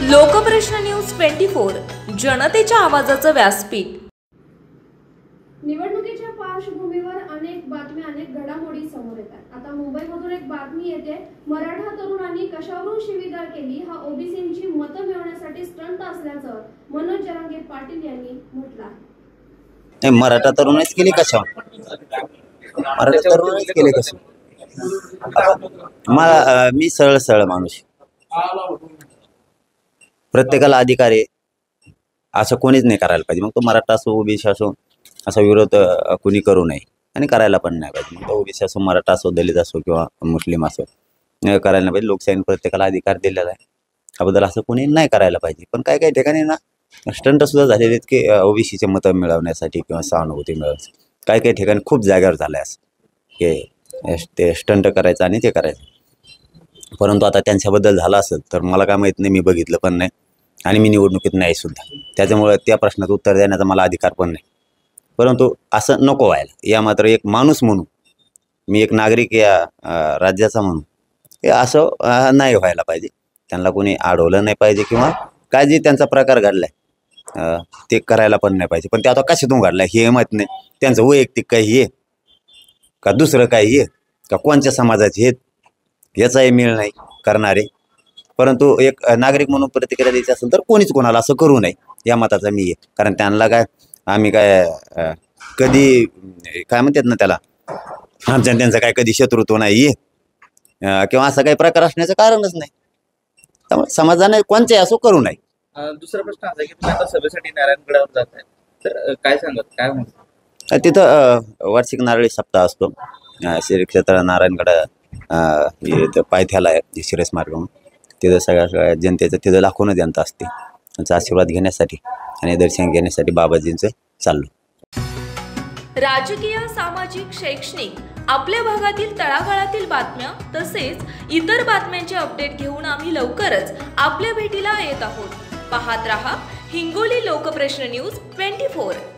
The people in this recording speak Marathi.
लोकप्रश्न न्यूज 24 जनतेच्या आवाजाचं व्यासपीठ। निवडणुकीच्या पार्श्वभूमीवर अनेक बातम्या अनेक घडामोडी समोर येतात। आता मुंबईमधून एक बातमी येते, मराठा तरुणांनी कशावरून शिवीगाळ केली हा ओबीसींची मतं मिळवण्यासाठी स्टंट असल्याचं मनोज जरांगे पाटील यांनी म्हटलं आहे। मराठा तरुणच केली कशावर? मराठा तरुणच केली कशावर? मी सरळ माणूस, प्रत्येकाला अधिकार आहे असं कोणीच नाही करायला पाहिजे। मग तो मराठा असो ओबीसी असो असा विरोध कोणी करू नये आणि करायला पण नाही पाहिजे। मग तो ओबीसी असो मराठा असो दलित असो किंवा मुस्लिम असो करायला नाही पाहिजे। लोकशाहीने प्रत्येकाला अधिकार दिलेला आहे, त्याबद्दल असं कोणी नाही करायला पाहिजे। पण काही ठिकाणी ना स्टंट सुद्धा झालेले आहेत की ओबीसीचे मतं मिळवण्यासाठी किंवा सहानुभूती मिळवण्यासाठी काही ठिकाणी खूप जागेवर झालं आहे असं की ते स्टंट करायचं आणि ते करायचं। परंतु आता त्यांच्याबद्दल झालं असेल तर मला काय माहीत नाही, मी बघितलं पण नाही आणि मी निवडणुकीत नाही सुद्धा, त्याच्यामुळे त्या प्रश्नाचं उत्तर देण्याचा मला अधिकार पण नाही। परंतु असं नको व्हायला, या मात्र एक माणूस म्हणून, मी एक नागरिक या राज्याचा म्हणून हे असं नाही व्हायला पाहिजे। त्यांना कोणी अडवलं नाही पाहिजे किंवा काय जे त्यांचा प्रकार घडलाय ते करायला पण नाही पाहिजे। पण ते आता कशातून घडलाय हे माहीत नाही, त्यांचं वैयक्तिक काही आहे का दुसरं काही आहे का कोणत्या समाजाचे आहेत याचाही मेळ नाही करणारे। परंतु एक नागरिक म्हणून प्रतिक्रिया द्यायची असेल तर कोणीच कोणाला असं करू नये या मताचा मी आहे। कारण त्यांना काय आम्ही काय कधी काय म्हणतात ना त्याला, आमच्या त्यांचं काय कधी शत्रुत्व नाही आहे किंवा असा काही प्रकार असण्याचं कारणच नाही, त्यामुळे समाजाने कोणत्याही असो करू नये। दुसरा प्रश्न असा की तुम्ही आता सभेसाठी नारायणगडावर जात आहे, तर काय सांगत काय म्हणतात? तिथं वार्षिक नारळी सप्ताह असतो, श्री क्षेत्र नारायणगड पायथ्याला आहे शिरस मार्ग म्हणून, तिथं सगळ्या जनतेचं तिथं लाखोनं जनता असते, त्यांचा आशीर्वाद घेण्यासाठी आणि दर्शन घेण्यासाठी बाबाजींचं चाललो। राजकीय सामाजिक शैक्षणिक आपल्या भागातील तळागाळातील बातम्या तसेच इतर बातम्यांचे अपडेट घेऊन आम्ही लवकरच आपल्या भेटीला येत आहोत। पाहत रहा हिंगोली लोकप्रश्न न्यूज 24।